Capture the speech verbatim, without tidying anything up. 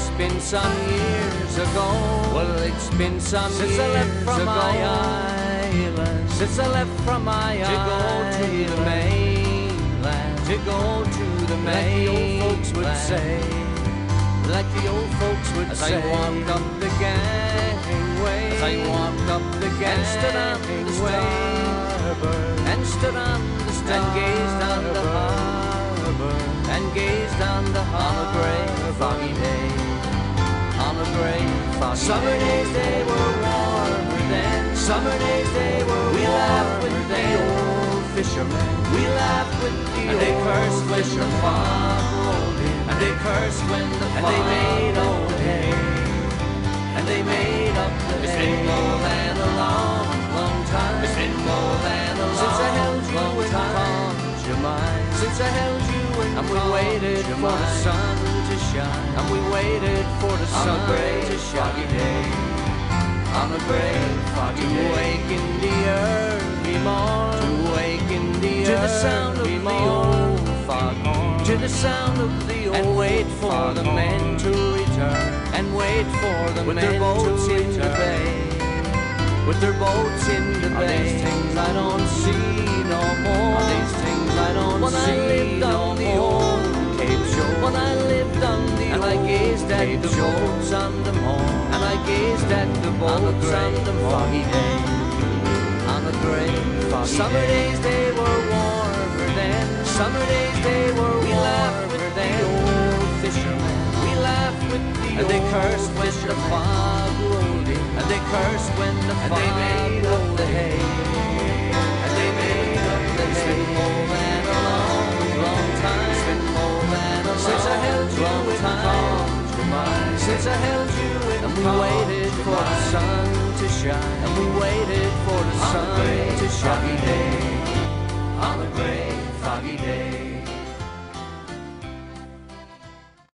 it's been some years ago. Well, it's been some since years I left from ago. my island. Since I left from my to go island. to the mainland. To go to the Like the old mainland. folks would say. Like the old folks would As say. I walked up the gangway. As I walked up the and stood on the gangway. starboard. And stood on the starboard. And gazed on the harbor. And gazed on the On a harbor. gray foggy day. On a gray foggy Summer day. days they were warmer then. Summer days they were We laughed warmer with the then. old fishermen. We laughed with the And they old cursed when the fishermen. fog rolled in. And they cursed when the And fog they made up rolled the in. hay. And they made up the It's hay. been more than a long, long time. It's been more than a long, Since I held you long and time. called you mine. Since I held you and And we called waited you for the mine. sun to shine. And we waited for the On sun a gray to foggy shine. day. On a gray foggy To day. wake in the early morn. To wake in the To the sound of early the morn. old foghorn. To the sound of the old And wait for the foghorn. men to return. And wait for the With men their boats to in the return. bay. With their boats in the All bay. these things I don't see no more. All these things I don't When I see lived no on the more. old Cape Shore. When I lived on the And I old gazed at Cape the Shore. boats on the moor. And I gazed at the On a boats gray on the foggy moor. day. On a gray foggy Summer day. days they were warmer then. Summer days they were We laughed with warmer the then. old fishermen. We laughed with the And they old cursed when the fishermen. fog rolled in. And they cursed when the And fog they made up rolled the in. hay. And they made up the It's hay. been more than a long, long time. It's been more than a Since I long, held you long and time. called you mine. Since I held you and And we called waited you for the mine. sun to shine. And we waited for the On a sun gray to foggy shine. day.